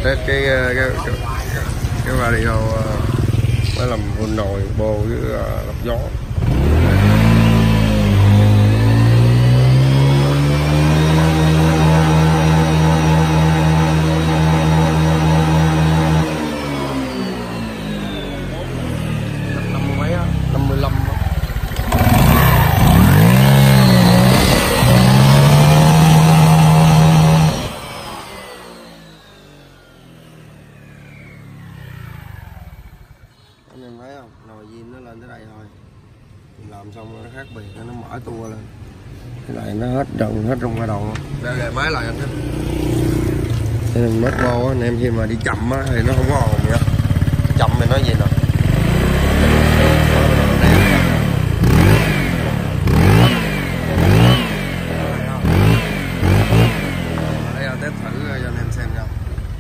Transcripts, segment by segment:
test cái radio mới làm full nồi bô với lọc gió. Anh em thấy không, nồi zin nó lên tới đây thôi, làm xong nó khác biệt, nó mở tua lên, cái này nó hết trong cái đầu. Ra gài máy lại anh thích. Cho nên mất vô anh em khi mà đi chậm á thì nó không có ồn vậy, chậm thì nói gì nè. Đây là test thử cho anh em xem nha.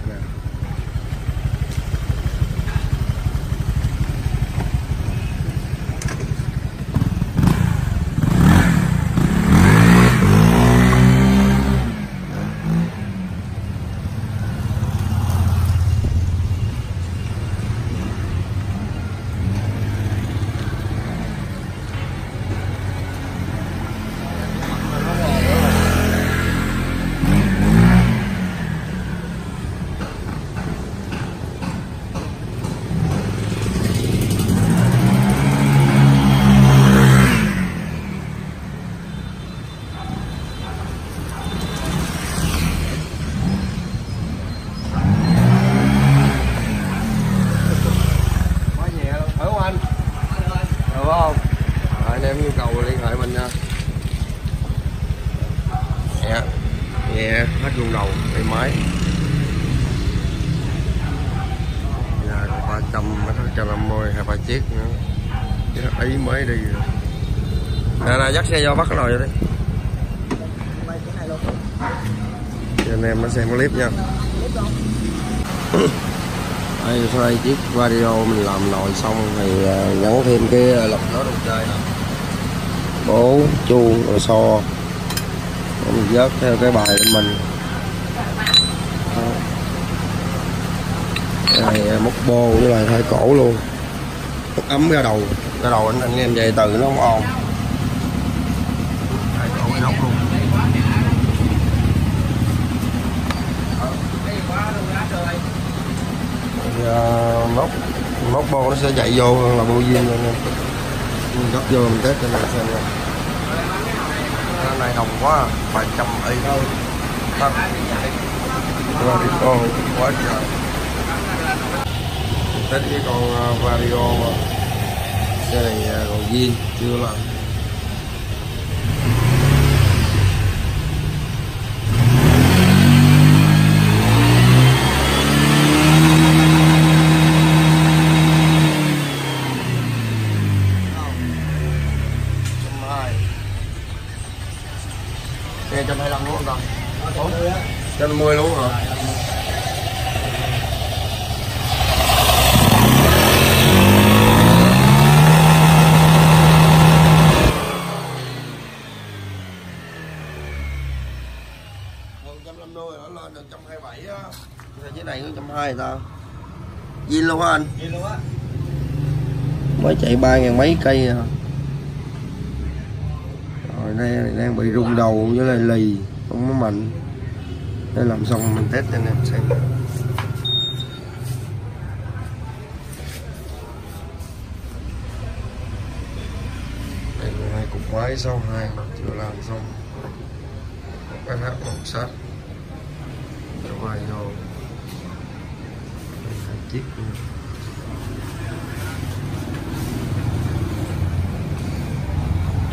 Anh em nhu cầu liên hệ mình nha. Nghe hết luôn đầu cái máy. Nhà còn 300, 150, 2-3 chiếc nữa. Cái ý mới đi rồi. Nè dắt xe vô bắt cái nồi vô đi. Cho anh em nó xem clip nha. Đây, sau đây chiếc radio mình làm nồi xong thì gắn thêm cái lọc gió đầu chơi nè, bố chuông rồi xo, mình vớt theo cái bài của mình. Cái này móc bô với lại thay cổ luôn, móc ấm ra đầu anh em về từ nó không ồn. Thay cổ cái nóc luôn. Móc bô nó sẽ chạy vô là bô zin luôn nha. Mình gấp vô mình test cho mình xem nha. Cái này đồng quá, vài trăm y thôi. Tắt. Radio quá trời. Test cái con radio mà. Cái này còn zin chưa làm. Nghe 125 đúng không con? 150 luôn hả? Hơn 150 nó lên được 127 á. Cái này có 120 ta. Zin luôn hả anh? Zin luôn á. Mới chạy 3.000 mấy cây à. Rồi đây đang bị rung đầu với lại lì, không có mạnh. Để làm xong mình test cho anh em xem. Đây là 2 cục máy 62 mà chưa làm xong. Một cái hát một sát cho vai vô. 2 chiếc nữa.